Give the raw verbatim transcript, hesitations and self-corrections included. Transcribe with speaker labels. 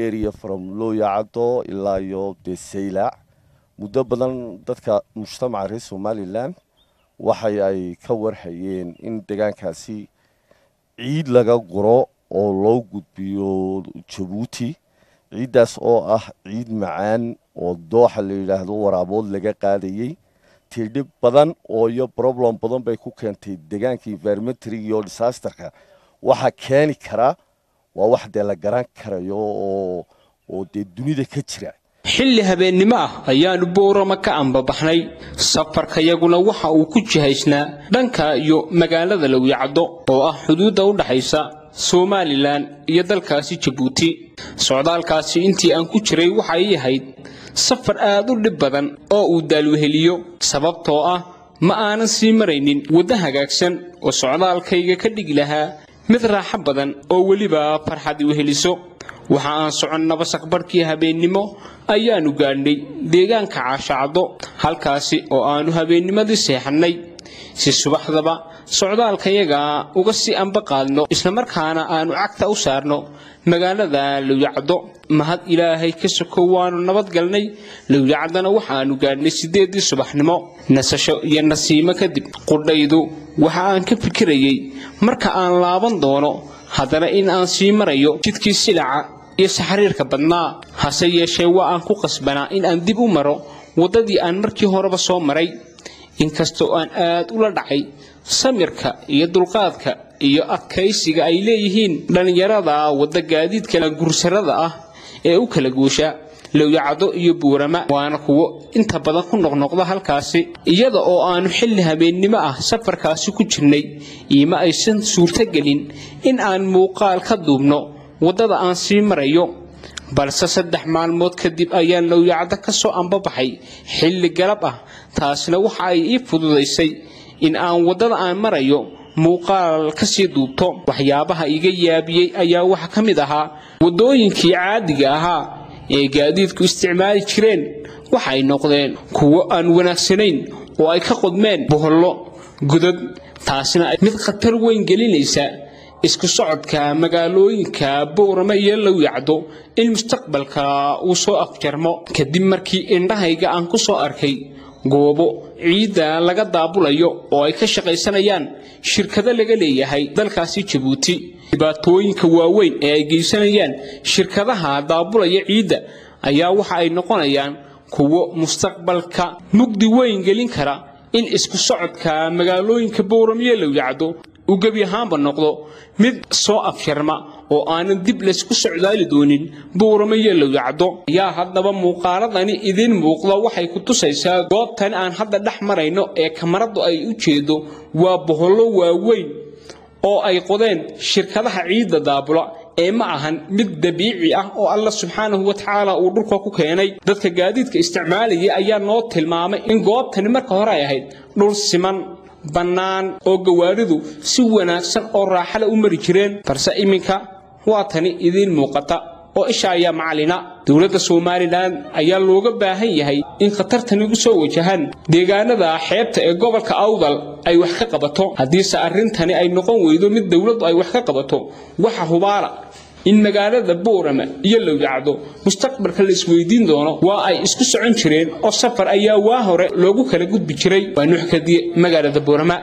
Speaker 1: area from Looyacado ilaa iyo Saylac muddo badan dadka mujtamaca reer Somaliland waxay ay ka warhayeen in deegaankaasi ciid laga guro oo loo gudbiyo Djibouti ciidaas oo ah ciid macaan oo dooxa la yiraahdo waraabood laga qaadayay tidib badan oo iyo problem badan bay ku keentay deegaanka environmental iyo disasterka waxa keeni kara waa wax de la garan karayo oo oo de dunida ka jira
Speaker 2: xilli habeenimo ah ayaanu Boorama ka anbabaxnay safarka yaguna waxa uu ku jihaysnaa dhanka iyo magaalada Looyacado oo ah xuduudda u dhaxaysa Somaliland iyo dalkaasi Djibouti socdaalkaasi intii aan ku jiray waxa ay ahayd safar aad u dhib badan oo uu daalweheliyo sababtoo ah ma aanan sii maraynin wada hagaagsan oo socdaalkayga ka dhigi lahaa mid raaxo badan oo waliba farxad weheliso waxa aan soconnaba saqbarkii habeenimo ayaanu gaadhnay deegaanka Caashacdo halkaasi oo aanu habeennimadii seexannay si subaxdaba socdaalkayaga uga sii anba qaadno isla markaana aanu cagta u saarno magaalada Looyacado mahad Ilaahay ka sokow waanu nabad galnay Looyacadana waxaanu gaadhnay sideedii subaxnimo nasasho iyo nasiimo kadib qudhaydu waxa aan ka fikirayay marka aan laaban doono haddana in aan sii marayo jidkii silaca iyo saxariirka badnaa hase yeeshee waa aan ku qasbanaa in aan dib u maro wadadii aan markii horeba soo maray inkastoo aan aad ula dhacay samirka iyo dulqaadka iyo adkaysiga ay leeyihiin dhalinyarada wada gaadiidka gursarada ah ee u kala goosha Looyacado iyo Boorama waana kuwo inta badan ku noqnoqda halkaasi iyada oo aanu xilli habeenimo ah safarkaasi ku jirnay ima aysan suurta gelin in aan muuqaal ka duubno wadada aan sii marayo balse saddex maalmood kadib ayaan Looyacado ka soo anbabaxay xilli galab ah taasna waxa ay ii fududeysay in aan wadada aan marayo muuqaal ka sii duubto waxyaabaha iga yaabiyay ayaa waxa kamid ahaa wadooyinkii caadiga ahaa ee gaadiidku isticmaali jireen waxa ay noqdeen kuwo aan wanaagsanayn oo ay ka qodmeen bohollo godad taasina mid khatar weyn gelinaysa isku socodka magaalooyinka Boorama iyo Looyacado in mustaqbalka uu soo afjarmo kadib markii indhahayga aan ku soo arkay goobo ciida laga daabulayo oo ay ka shaqaysanayaan shirkado laga leeyahay dalkaasi Djibouti dhibaatooyinka waaweyn ee ay geysanayaan shirkadaha daabulaya ciida ayaa waxa ay noqonayaan kuwo mustaqbalka mugdi weyn gelin kara in isku socodka magaalooyinka Boorama iyo Looyacado uu gabi ahaanba noqdo mid soo afjarma oo aanan dib la isku socdaali doonin Boorama iyo Looyacado yaa haddaba muuqaaladani idin muuqda waxay ku tusaysaa goobtan aan hadda dhex marayno ee kamaradu ay u jeedo waa bohollo waaweyn oo ay qodeen shirkadaha ciida daabula ee ma ahan mid dabiici ah oo Allah subhanahu wa ta'ala uu dhulka ku keenay dadka gaadiidka isticmaalaya ayaa noo tilmaamay in goobtani marka hore ay ahayd dhul siman banaan oo gawaaridu si wanaagsan oo raaxo leh u mari jireen balse iminka waa tani idin muuqata oo isha ayaa macalina dawladda Somaliland ayaa looga baahan yahay in khatartan ugu soo wajahan deegaanada xeebta ee gobolka Awdal ay wax ka qabato haddii sa arintani ay noqon weydo mid dawladdu ay wax ka qabato waxa hubaala in magaalada Boorama iyo Looyacado mustaqbalka la isweydiin doono waa ay isku socon jireen oo safar ayaa waa hore loogu kala gudbi jiray waa nuuxkadii magaalada Boorama